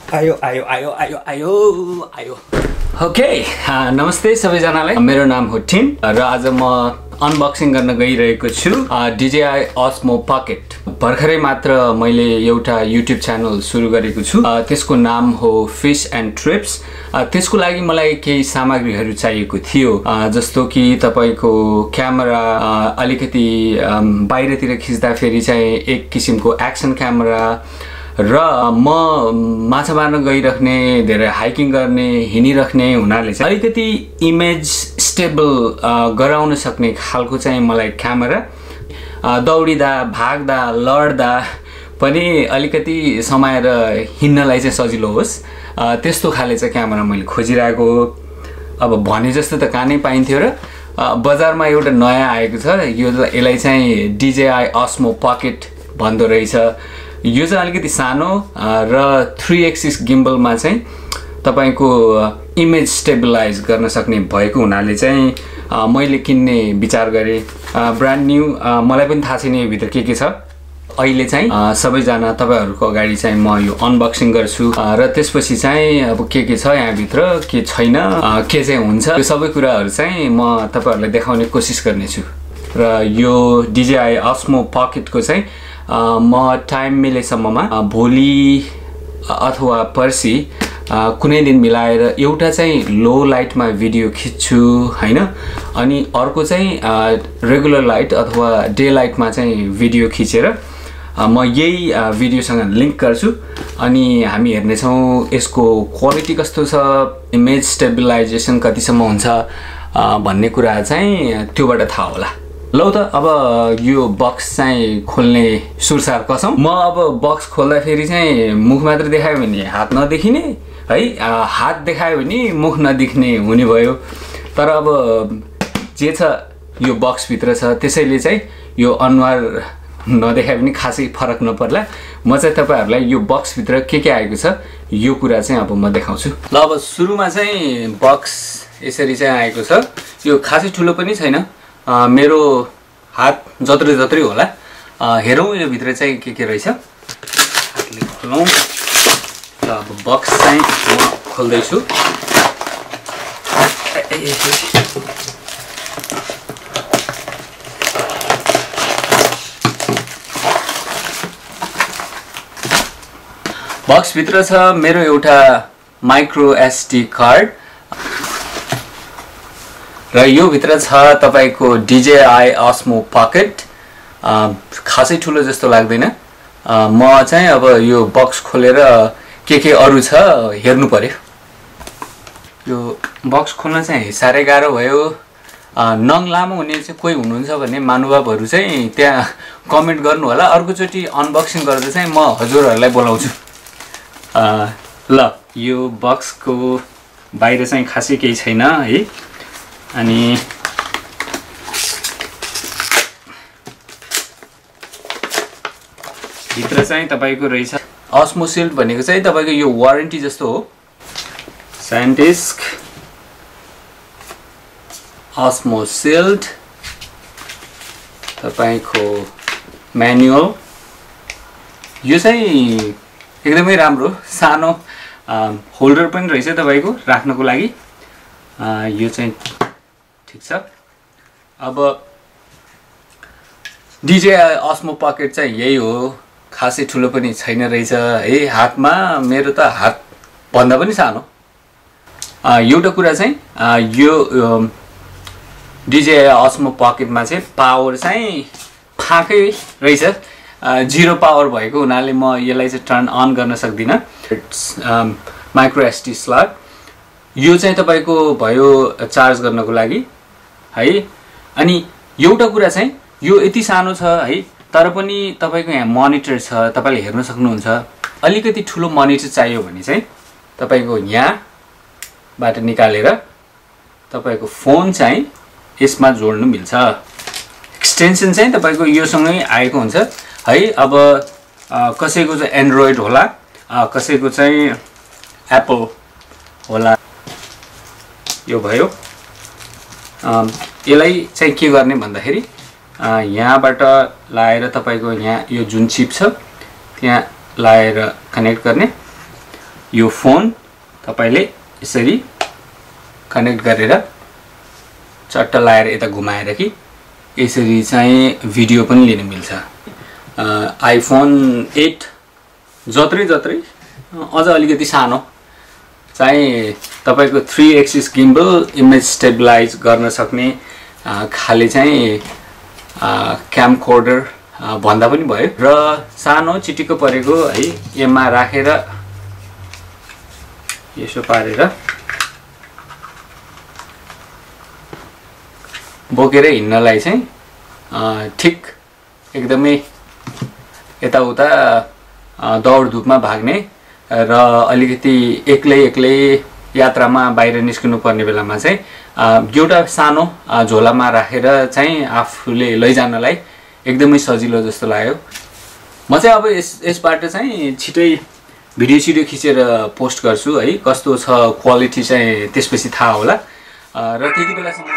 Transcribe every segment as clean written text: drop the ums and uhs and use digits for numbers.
आयो आयो आयो आयो आयो आयो ओके नमस्ते सबैजनालाई मेरो नाम हो टिम र आज म अनबक्सिङ गर्न गइरहेको छु DJI Osmo Pocket भर्खरै मात्र मैले एउटा YouTube च्यानल सुरु गरेको छु त्यसको नाम हो फिश एन्ड ट्रिप्स त्यसको लागि मलाई केही सामग्रीहरू चाहिएको थियो जस्तो कि तपाईको क्यामेरा अलिकति बाहिरतिर खिच्दा फेरि चाहिँ एक किसिमको एक्सन क्यामेरा र म माछा मार्न गइराख्ने धेरै हाइकिङ गर्ने हिँडिराख्ने हुनाले चाहिँ अलिकति इमेज स्टेबल गराउन सक्ने खालको चाहिँ मलाई क्यामेरा दौडिदा भाग्दा लड्दा पनि अलिकति समाएर हिँड्नलाई चाहिँ सजिलो होस् त्यस्तो खाले चाहिँ क्यामेरा मैले खोजिरहेको हो अब भने जस्तो त कहाँ नै पाइन्थ्यो र बजारमा एउटा नयाँ आएको छ यसलाई चाहिँ DJI Osmo Pocket भन्दो रहेछ यो चाहिँ अलिकति सानो र 3 एक्सिस गिम्बलमा चाहिँ तपाईको इमेज स्टेबलाइज गर्न सक्ने भएको हुनाले चाहिँ मैले किन्ने विचार गरे ब्रान्ड न्यू मलाई पनि थाहा छैन यो भित्र के छ अहिले चाहिँ सबैजना तपाईहरुको अगाडि चाहिँ म यो अनबक्सिङ गर्छु र त्यसपछि चाहिँ अब के छ यहाँ भित्र के छैन के चाहिँ हुन्छ यो सबै कुराहरु चाहिँ म तपाईहरुलाई देखाउने कोसिस गर्ने छु र यो DJI Osmo Pocket को चाहिँ म टाइम मिलेसम्ममा भोलि अथवा पर्सि कुनै दिन मिलाएर एउटा चाहिँ लो लाइटमा भिडियो खिच्छु हैन अनि अर्को चाहिँ रेगुलर लाइट अथवा डे लाइटमा चाहिँ भिडियो खिचेर म यही भिडियोसँग लिंक गर्छु अनि हामी हेर्ने छौं यसको क्वालिटी कस्तो छ इमेज स्टेबलाइजेसन कतिसम्म हुन्छ भन्ने कुरा चाहिँ त्योबाट थाहा होला लौ त अब यो बक्स चाहिँ खोल्ने सुरसार कसम म अब बक्स खोल्दा फेरि चाहिँ मुख मात्र देखायो भने हात नदेखिने है हात देखायो भने मुख नदेख्ने हुने भयो तर अब जे छ यो बक्स भित्र छ त्यसैले चाहिँ यो अनुहार नदेखाए पनि खासै फरक नपर्ला म चाहिँ तपाईहरुलाई यो बक्स भित्र के आएको छ यो कुरा चाहिँ अब म देखाउँछु ल अब सुरुमा चाहिँ बक्स यसरी चाहिँ आएको छ यो खासै ठुलो पनि छैन मेरो हात जत्रै होला हेरौं यो भित्र चाहिँ के रहेछ हातले खोलौं ल अब बक्स चाहिँ म खोल्दै छु बक्स भित्र छ मेरो एउटा माइक्रो SD कार्ड र यो भित्र छ तपाईको DJI Osmo Pocket खासै ठुलो जस्तो लाग्दैन म चाहिँ अब यो बक्स खोलेर के अरु छ हेर्नु पर्यो यो बक्स खोल्न चाहिँ सारै गाह्रो भयो नङ लामो हुने चाहिँ कोही हुनुहुन्छ भने महानुभावहरु चाहिँ त्यहाँ कमेन्ट गर्नु होला अर्को चोटी अनबक्सिङ गर्दा चाहिँ म हजुरहरुलाई बोलाउँछु ल यो बक्सको बाहिर चाहिँ खासै केही छैन है अनि भित्र चाहिँ तपाईको रहेछ Osmo Shield भनेको चाहिँ तपाईको यो वारेन्टी जस्तो हो SanDisk Osmo Shield तपाईको म्यानुअल यो चाहिँ एकदमै राम्रो सानो होल्डर पनि रहेछ तपाईको राख्नको लागि यो चाहिँ ठीक छ अब DJI Osmo Pocket चाहिँ यही हो खासै ठुलो पनि छैन रहेछ है हातमा मेरो त हात भन्दा पनि सानो एउटा कुरा चाहिँ यो DJI Osmo Pocket मा चाहिँ पावर चाहिँ फाकै रहेछ जीरो पावर भएको हुनाले म यसलाई चाहिँ टर्न अन गर्न सक्दिन माइक्रो SD स्लट यो चाहिँ तपाईको भयो चार्ज गर्नको लागि है अनि एउटा कुरा चाहिँ यो यति सानो छ है तर पनि तपाईको यहाँ मोनिटर छ तपाईले हेर्न सक्नुहुन्छ अलिकति ठुलो मोनिटर चाहियो भने चाहिँ तपाईको यहाँबाट निकालेर तपाईको फोन चाहिँ यसमा जोड्नु मिल्छ एक्सटेन्सन चाहिँ तपाईको यो सँगै आएको हुन्छ है अब कसैको चाहिँ एन्ड्रोइड होला कसैको चाहिँ एप्पल होला यो भयो यसलाई चाहिँ के गर्ने भन्दाखेरि यहाँबाट लाएर तपाईको यहाँ यो जुन चिप छ त्यहाँ लाएर कनेक्ट गर्ने यो फोन तपाईले यसरी कनेक्ट गरेर चट्ट लाएर यता घुमाएर कि यसरी चाहिँ भिडियो पनि लिन मिल्छ। आइफोन 8 जत्रै अझ अलिकति सानो चाहिँ तपाईको 3 एक्सिस गिम्बल इमेज स्टेबलाइज गर्न सक्ने खाले चाहिँ क्यामकोर्डर भन्दा पनि भयो र सानो चिटिक्क परेको है एममा राखेर यसो पारेर बोकेर हिँड्नलाई चाहिँ ठिक एकदमै यताउता दौडधुपमा भाग्ने र अलिकति एक्लै यात्रामा बाहिर निस्किनु पर्ने बेलामा चाहिँ एउटा सानो झोलामा राखेर चाहिँ आफूले लैजानलाई एकदमै सजिलो जस्तो लाग्यो। म चाहिँ अब यसबाट चाहिँ छिटै भिडियो खिचेर पोस्ट गर्छु है, कस्तो छ क्वालिटी चाहिँ त्यसपछि थाहा होला र त्यति बेलासम्म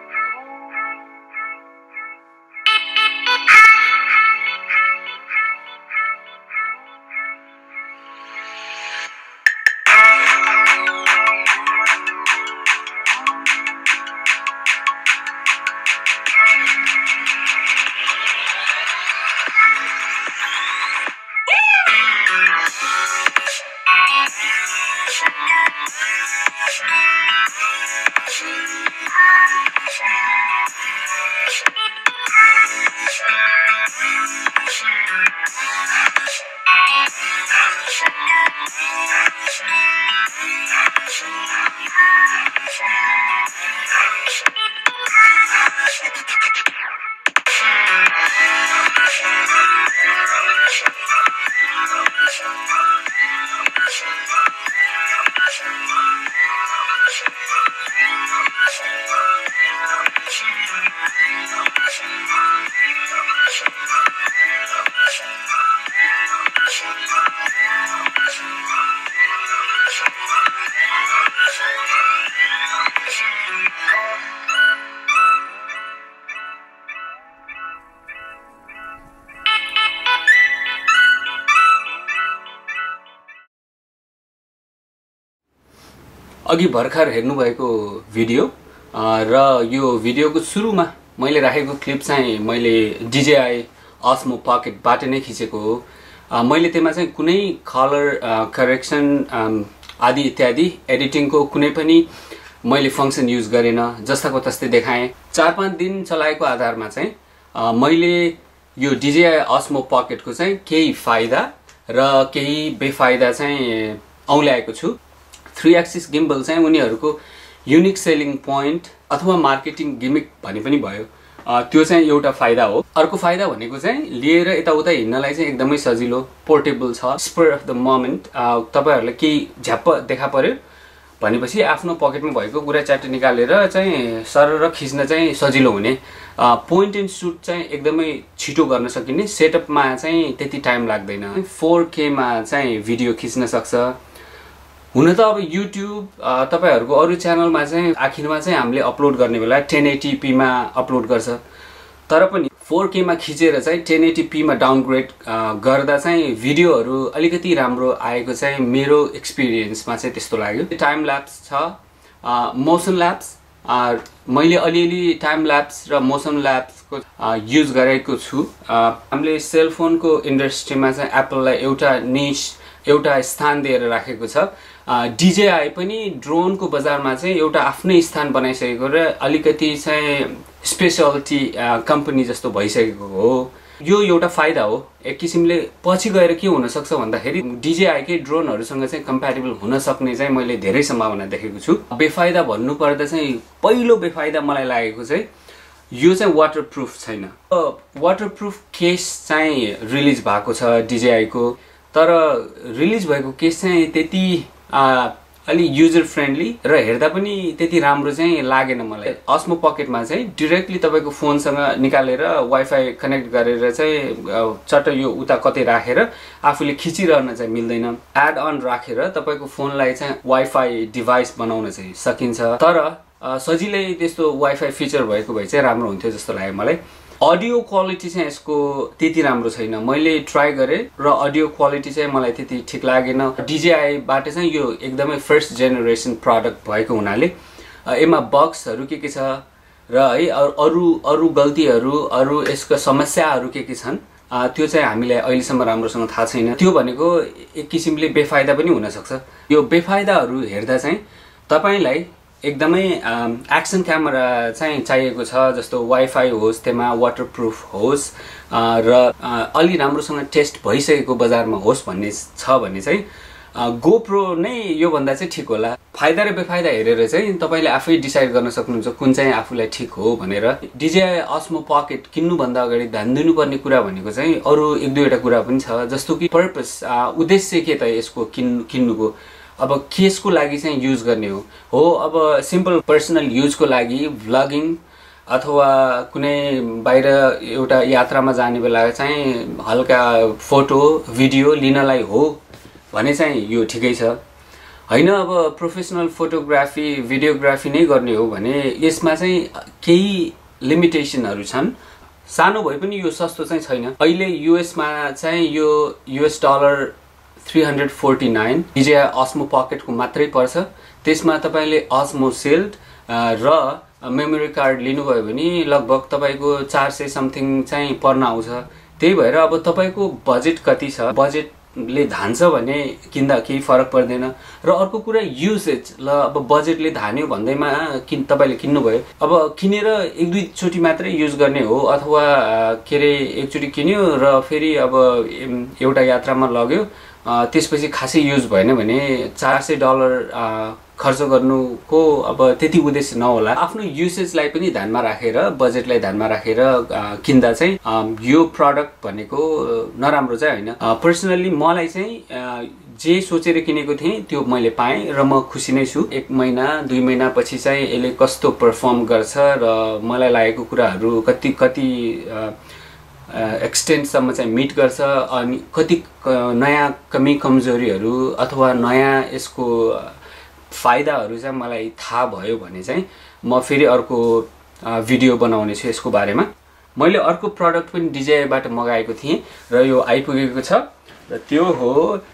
अघि भर्खर हेर्नुभएको भिडियो र यो भिडियोको सुरुमा मैले राखेको क्लिप चाहिँ मैले DJI Osmo पकेटबाट नै खिचेको हो। मैले त्यसमा चाहिँ कुनै कलर करेक्सन आदि इत्यादि एडिटिङको कुनै पनि मैले फंक्सन युज गरेन, जस्ताको तस्तै देखाएँ। 4-5 दिन चलाएको आधारमा चाहिँ मैले यो DJI Osmo पकेटको चाहिँ केही फाइदा र केही बेफाइदा चाहिँ औल्याएको छु। 3 एक्सिस गिम्बल चाहिँ उनीहरूको युनिक सेलिङ पोइन्ट अथवा मार्केटिङ गिमिक भने पनि भयो, त्यो चाहिँ एउटा फाइदा हो। अर्को फाइदा भनेको चाहिँ लिएर यताउता हिँड्नलाई चाहिँ एकदमै सजिलो, पोर्टेबल छ। स्पर अफ द मोमेन्ट तपाईहरुलाई केही झ्याप्प देखा पर्यो भनेपछि आफ्नो पकेटमा भएको कुरा च्याट निकालेर चाहिँ सरर खिच्न चाहिँ सजिलो हुने, पोइन्ट एन्ड सुट चाहिँ एकदमै छिटो गर्न सकिने, सेटअपमा चाहिँ त्यति टाइम लाग्दैन। 4K मा चाहिँ भिडियो खिच्न सक्छ। हुन त अब युट्युब तपाईहरुको अरु च्यानलमा चाहिँ आखिरमा चाहिँ हामीले अपलोड गर्ने बेला 1080p मा अपलोड गर्छ, तर पनि 4K मा खिचेर चाहिँ 1080p मा डाउनग्रेड गर्दा चाहिँ भिडियोहरु अलिकति राम्रो आएको चाहिँ मेरो एक्सपिरियन्समा चाहिँ त्यस्तो लाग्यो। टाइम ल्याप्स छ, मोसन ल्याप्स मैले अलिअलि टाइम ल्याप्स र मोसन ल्याप्सको युज गरेको छु। हामीले सेलफोनको इन्डस्ट्रीमा चाहिँ एप्पललाई एउटा निश एउटा स्थान दिएर राखेको छ। DJI पनि ड्रोनको बजारमा चाहिँ एउटा आफ्नै स्थान बनाइसकेको र अलिकति चाहिँ स्पेशलिटी कम्पनी जस्तो भइसकेको हो। यो एउटा फाइदा हो। एक किसिमले पछि गएर के हुन सक्छ भन्दाखेरि DJI कै ड्रोनहरुसँग चाहिँ कम्प्याटिबल हुन सक्ने चाहिँ मैले धेरै सम्भावना देखेको छु। बेफाइदा भन्नु पर्दा चाहिँ पहिलो बेफाइदा मलाई लागेको चाहिँ यो चाहिँ वाटरप्रुफ छैन। वाटरप्रुफ केस चाहिँ रिलिज भएको छ DJI को, तर रिलिज भएको केस चाहिँ त्यति अलि युजर फ्रेन्डली र हेर्दा पनि त्यति राम्रो चाहिँ लागेन मलाई। Osmo पकेटमा चाहिँ डाइरेक्टली तपाईको फोनसँग निकालेर वाइफाई कनेक्ट गरेर चाहिँ चट्ट यो उता कतै राखेर आफूले खिचिरहन चाहिँ मिल्दैन। एड अन राखेर तपाईको फोनलाई चाहिँ वाइफाई डिभाइस बनाउन चाहिँ सकिन्छ, तर सजिलै त्यस्तो वाइफाई फिचर भएको भए चाहिँ राम्रो हुन्थ्यो जस्तो लाग्यो मलाई। अडियो क्वालिटी चाहिँ यसको त्यति राम्रो छैन, मैले ट्राई गरेँ र अडियो क्वालिटी चाहिँ मलाई त्यति ठिक लागेन। DJI बाट चाहिँ यो एकदमै फर्स्ट जेनेरेसन प्रडक्ट भएको हुनाले यसमा बग्सहरू के छ र है अरू गल्तीहरू अरू यसको समस्याहरू के छन् त्यो चाहिँ हामीलाई अहिलेसम्म राम्रोसँग थाहा छैन। त्यो भनेको एक किसिमले बेफाइदा पनि हुनसक्छ। यो बेफाइदाहरू हेर्दा चाहिँ तपाईलाई एकदमै एक्सन क्यामेरा चाहिँ चाहिएको छ, जस्तो वाइफाई होस्, त्यसमा वाटरप्रुफ होस् र अलि राम्रोसँग टेस्ट भइसकेको बजारमा होस् भन्ने छ भने चाहिँ गोप्रो नै योभन्दा चाहिँ ठिक होला। फाइदा र बेफाइदा हेरेर चाहिँ तपाईले आफै डिसाइड गर्न सक्नुहुन्छ कुन चाहिँ आफूलाई ठिक हो भनेर। DJI Osmo पकेट किन्नुभन्दा अगाडि ध्यान दिनुपर्ने कुरा भनेको चाहिँ अरू एक दुईवटा कुरा पनि छ, जस्तो कि पर्पस उद्देश्य के त यसको किन्नुको, अब केसको लागि चाहिँ युज गर्ने हो। अब सिम्पल पर्सनल युजको लागि भ्लगिङ अथवा कुनै बाहिर एउटा यात्रामा जाने बेला चाहिँ हल्का फोटो भिडियो लिनलाई हो भने चाहिँ यो ठिकै छ हैन। अब प्रोफेसनल फोटोग्राफी भिडियोग्राफी नै गर्ने हो भने यसमा चाहिँ केही लिमिटेसनहरू छन्। सानो भए पनि यो सस्तो चाहिँ छैन। अहिले युएसमा चाहिँ यो $349 DJI Osmo पकेटको मात्रै पर्छ। त्यसमा तपाईले Osmo Shield र मेमोरी कार्ड लिनुभयो भने लगभग तपाईको 400 समथिङ चाहिँ पर्न आउँछ। त्यही भएर अब तपाईको बजेट कति छ, बजेटले धान्छ भने किन्दा केही फरक पर्दैन। र अर्को कुरा युसेज, ल अब बजेटले धान्यो भन्दैमा तपाईले किन्नुभयो, अब किनेर एक दुई चोटी मात्रै युज गर्ने हो अथवा के रे एकचोटी किन्यो र फेरि अब एउटा यात्रामा लग्यो त्यसपछि खासै युज भएन भने $400 खर्च गर्नुको अब त्यति उद्देश्य नहोला। आफ्नो युसेजलाई पनि ध्यानमा राखेर बजेटलाई ध्यानमा राखेर किन्दा चाहिँ यो प्रडक्ट भनेको नराम्रो चाहिँ होइन। पर्सनली मलाई चाहिँ जे सोचेर किनेको थिएँ त्यो मैले पाएँ र म खुसी नै छु। 1 महिना 2 महिना पछि चाहिँ यसले कस्तो परफर्म गर्छ र मलाई लागेको कुराहरू कति एक्सटेन्टसम्म चाहिँ मिट गर्छ, अनि कति नयाँ कमी कमजोरीहरू अथवा नयाँ यसको फाइदाहरू चाहिँ मलाई थाहा भयो भने चाहिँ म फेरि अर्को भिडियो बनाउने छु यसको बारेमा। मैले अर्को प्रडक्ट पनि DJI बाट मगाएको थिएँ र यो आइपुगेको छ र त्यो हो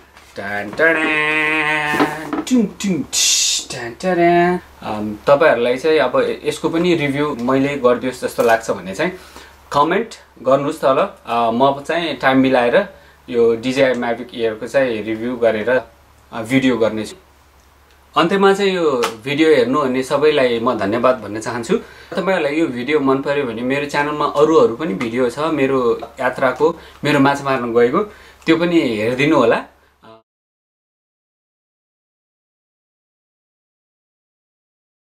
तपाईहरुलाई चाहिँ अब यसको पनि रिभ्यू मैले गरिदियोस् जस्तो लाग्छ भने चाहिँ कमेन्ट गर्नुस् त ल। म चाहिँ टाइम मिलाएर यो DJI Mavic Air को चाहिँ रिभ्यू गरेर भिडियो गर्नेछु। अन्त्यमा चाहिँ यो भिडियो हेर्नु हुने सबैलाई म धन्यवाद भन्न चाहन्छु। तपाईहरुलाई यो भिडियो मन पर्यो भने मेरो च्यानलमा अरू पनि भिडियो छ मेरो यात्राको, मेरो माछा मार्न गएको, त्यो पनि हेरिदिनु होला।